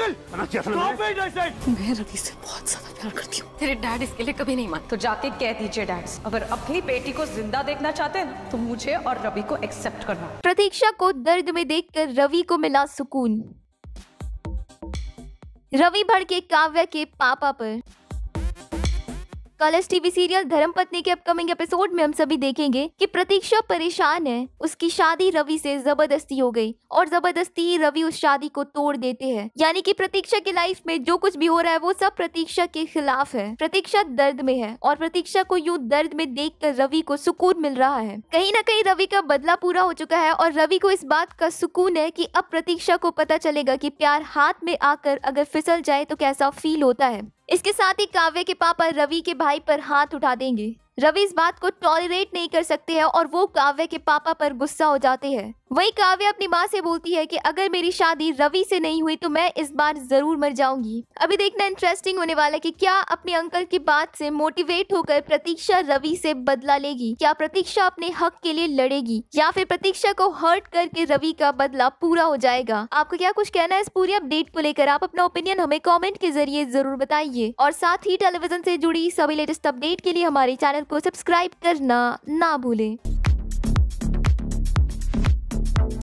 निकल। मैं रवि से बहुत ज्यादा प्यार करती हूँ। तेरे डैड इसके लिए कभी नहीं मानते। तो जाके कह दीजिए डैड, अगर अपनी बेटी को जिंदा देखना चाहते हैं ना तो मुझे और रवि को एक्सेप्ट करना। प्रतीक्षा को दर्द में देखकर रवि को मिला सुकून। रवि भड़के काव्या के पापा पर। कलर्स टीवी सीरियल धर्मपत्नी के अपकमिंग एपिसोड में हम सभी देखेंगे कि प्रतीक्षा परेशान है। उसकी शादी रवि से जबरदस्ती हो गई और जबरदस्ती रवि उस शादी को तोड़ देते हैं। यानी कि प्रतीक्षा की लाइफ में जो कुछ भी हो रहा है वो सब प्रतीक्षा के खिलाफ है। प्रतीक्षा दर्द में है और प्रतीक्षा को यूं दर्द में देखकर रवि को सुकून मिल रहा है। कहीं ना कहीं रवि का बदला पूरा हो चुका है और रवि को इस बात का सुकून है कि अब प्रतीक्षा को पता चलेगा कि प्यार हाथ में आकर अगर फिसल जाए तो कैसा फील होता है। इसके साथ ही काव्या के पापा रवि के भाई पर हाथ उठा देंगे। रवि इस बात को टॉलरेट नहीं कर सकते हैं और वो काव्या के पापा पर गुस्सा हो जाते हैं। वही काव्या अपनी माँ से बोलती है कि अगर मेरी शादी रवि से नहीं हुई तो मैं इस बार जरूर मर जाऊंगी। अभी देखना इंटरेस्टिंग होने वाला है कि क्या अपने अंकल की बात से मोटिवेट होकर प्रतीक्षा रवि से बदला लेगी। क्या प्रतीक्षा अपने हक के लिए लड़ेगी या फिर प्रतीक्षा को हर्ट करके रवि का बदला पूरा हो जाएगा। आपको क्या कुछ कहना है इस पूरी अपडेट को लेकर? आप अपना ओपिनियन हमें कॉमेंट के जरिए जरूर बताइए और साथ ही टेलीविजन से जुड़ी सभी लेटेस्ट अपडेट के लिए हमारे चैनल को सब्सक्राइब करना ना भूलें।